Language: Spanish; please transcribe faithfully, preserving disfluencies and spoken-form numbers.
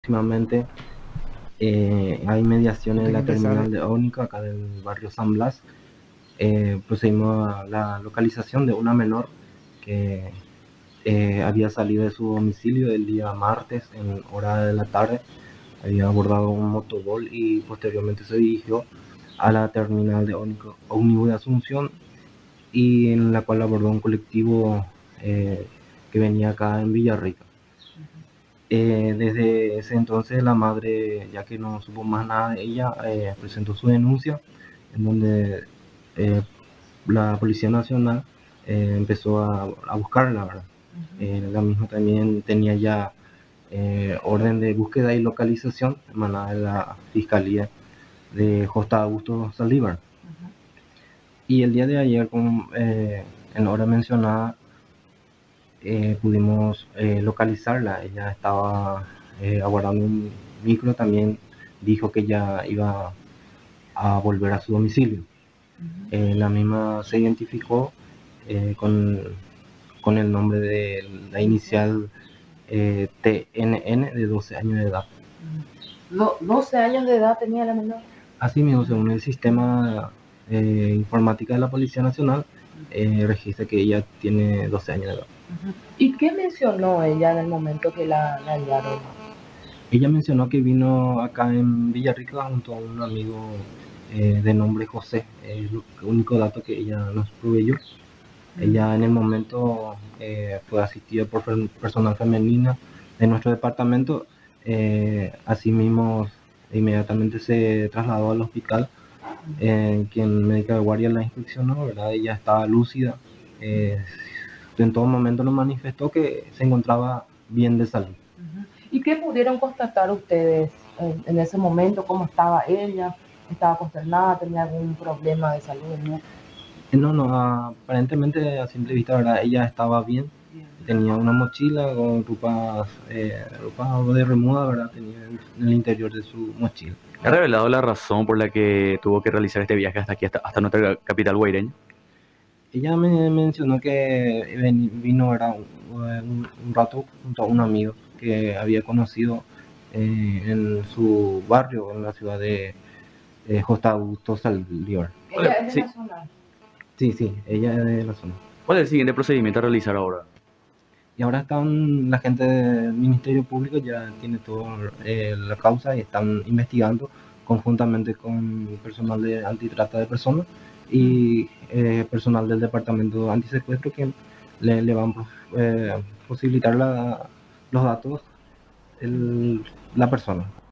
Próximamente eh, hay mediaciones en Tengo la que empezar. terminal de Ónica, acá del barrio San Blas. Eh, procedimos a la localización de una menor que eh, había salido de su domicilio el día martes en hora de la tarde, había abordado un motobol y posteriormente se dirigió a la terminal de Ónico- ómnibus de Asunción, y en la cual abordó un colectivo eh, que venía acá en Villarrica. Eh, desde ese entonces la madre, ya que no supo más nada de ella, eh, presentó su denuncia, en donde eh, la Policía Nacional eh, empezó a, a buscarla, ¿verdad? Eh, la misma también tenía ya eh, orden de búsqueda y localización emanada de la Fiscalía de Costa Augusto Saldívar. Y el día de ayer, con, eh, en la hora mencionada, eh, pudimos eh, localizarla. Ella estaba eh, aguardando un micro, también dijo que ya iba a volver a su domicilio. Eh, la misma se identificó eh, con, con el nombre de la inicial eh, T N N, de doce años de edad. Do- doce años de edad tenía la menor. Asimismo, según el sistema eh, informática de la Policía Nacional, eh, registra que ella tiene doce años de edad. ¿Y qué mencionó ella en el momento que la, la hallaron? Ella mencionó que vino acá en Villarrica junto a un amigo eh, de nombre José. Es el único dato que ella nos proveyó. Ella en el momento eh, fue asistida por personal femenina de nuestro departamento. Eh, asimismo, inmediatamente se trasladó al hospital, eh, quien médica de guardia la inspeccionó, ¿verdad? Ella estaba lúcida. Eh, en todo momento nos manifestó que se encontraba bien de salud. ¿Y qué pudieron constatar ustedes en, en ese momento? ¿Cómo estaba ella? ¿Estaba consternada? ¿Tenía algún problema de salud? ¿No? No, no, aparentemente a simple vista, ¿verdad? Ella estaba bien, tenía una mochila con ropas, eh, ropa de remuda, ¿verdad? Tenía en en el interior de su mochila. ¿Ha revelado la razón por la que tuvo que realizar este viaje hasta aquí, hasta, hasta nuestra capital guaireña? Ella me mencionó que ven- vino, ¿verdad? Un, un- un rato junto a un amigo que había conocido eh, en su barrio, en la ciudad de eh, Costa Augusto Saldívar. ¿Ella es de Sí. la zona? Sí, sí, ella es de la zona. ¿Cuál es el siguiente procedimiento a realizar ahora? Y ahora están, la gente del Ministerio Público ya tiene toda eh, la causa y están investigando conjuntamente con personal de antitrata de personas y eh, personal del Departamento Antisecuestro, que le, le van a eh, posibilitar la, los datos, el, la persona.